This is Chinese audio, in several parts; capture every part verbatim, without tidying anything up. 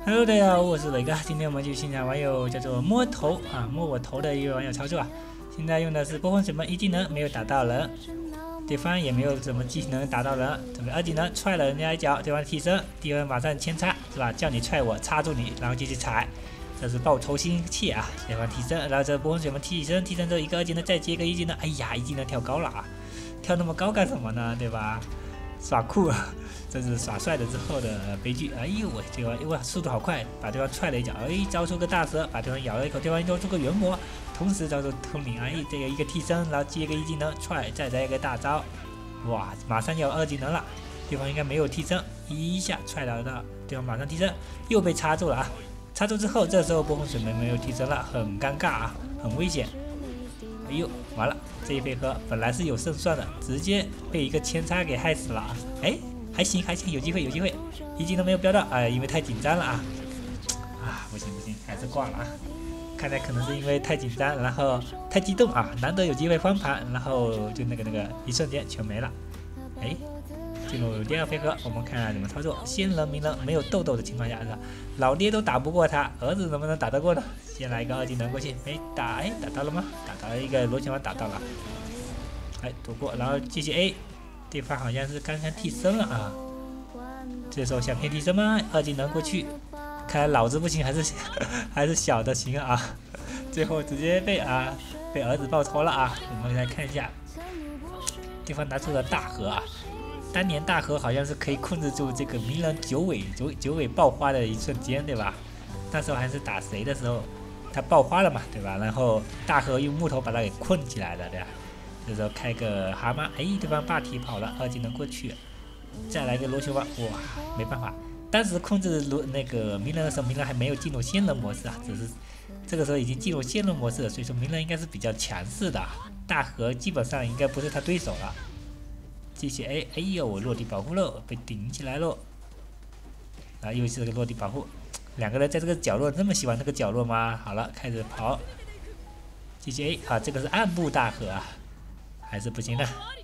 Hello，大家好，我是伟哥。今天我们就欣赏网友叫做摸头啊，摸我头的一位网友操作啊。现在用的是波风水门一技能，没有打到人，对方也没有什么技能打到人。准备二技能踹了人家一脚，对方替身，敌人马上牵插，是吧？叫你踹我，插住你，然后继续踩，这是报仇心切啊！对方替身，然后这波风水门替身，替身之后一个二技能，再接一个一技能，哎呀，一技能跳高了啊！跳那么高干什么呢？对吧？耍酷，这是耍帅的之后的悲剧。哎呦喂，这个哇速度好快，把对方踹了一脚，哎，招出个大蛇，把对方咬了一口，对方招出个圆魔，同时招出通灵，哎，这个一个替身，然后接一个一技能踹，再来一个大招，哇，马上要二技能了，对方应该没有替身，一下踹到的，对方马上替身，又被插住了啊！插住之后，这时候波风水门没有替身了，很尴尬啊，很危险。哎呦，完了！这一回合本来是有胜算的，直接被一个牵插给害死了。哎，还行还行，有机会有机会，一技能没有飙到，哎，因为太紧张了啊！啊，不行不行，还是挂了啊！看来可能是因为太紧张，然后太激动啊，难得有机会翻盘，然后就那个那个一瞬间全没了。哎，进入第二回合，我们看看怎么操作。仙人鸣人没有豆豆的情况下，是吧？老爹都打不过他，儿子能不能打得过呢？先来一个二技能过去，没打，哎，打到了吗？打到了一个螺旋丸，打到了，哎，躲过，然后继续 A， 对方好像是刚刚替身了啊。这时候想骗替身吗？二技能过去，看来老子不行，还是还是小的行啊。最后直接被啊被儿子报仇了啊。我们来看一下，对方拿出了大河啊。当年大河好像是可以控制住这个鸣人九尾九九尾爆花的一瞬间，对吧？那时候还是打谁的时候，他爆花了嘛，对吧？然后大河用木头把他给困起来了，对吧？这时候开个蛤蟆，哎，对方霸体跑了，二技能过去，再来个螺旋丸，哇，没办法。当时控制螺那个鸣人的时候，鸣人还没有进入仙人模式啊，只是这个时候已经进入仙人模式了，所以说鸣人应该是比较强势的，大河基本上应该不是他对手了。继续 A， 哎呦，我落地保护了，被顶起来了，然后又是个落地保护，两个人在这个角落，那么喜欢这个角落吗？好了，开始跑，继续 A 啊，这个是暗部大河啊，还是不行的。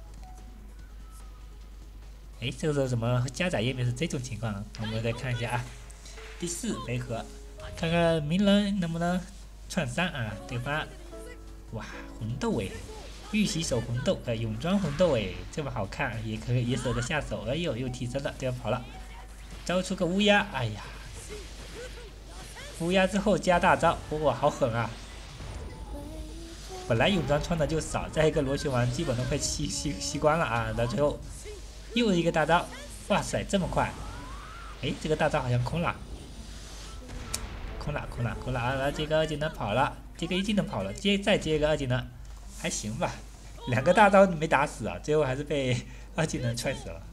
哎，这个时候怎么加载页面是这种情况？我们再看一下啊，第四回合，看看鸣人能不能创伤啊？对方，哇，红豆哎。玉玺手红豆，呃，泳装红豆哎，这么好看，也可以也舍得下手。哎呦，又提升了，对方跑了，招出个乌鸦，哎呀，乌鸦之后加大招，哇，好狠啊！本来泳装穿的就少，再一个螺旋丸基本都快吸吸吸光了啊！到最后又一个大招，哇塞，这么快！哎，这个大招好像空了，空了，空了，空了啊！然后这个二技能跑了，这个一技能跑了，接再接一个二技能。还行吧，两个大招没打死啊，最后还是被二技能踹死了。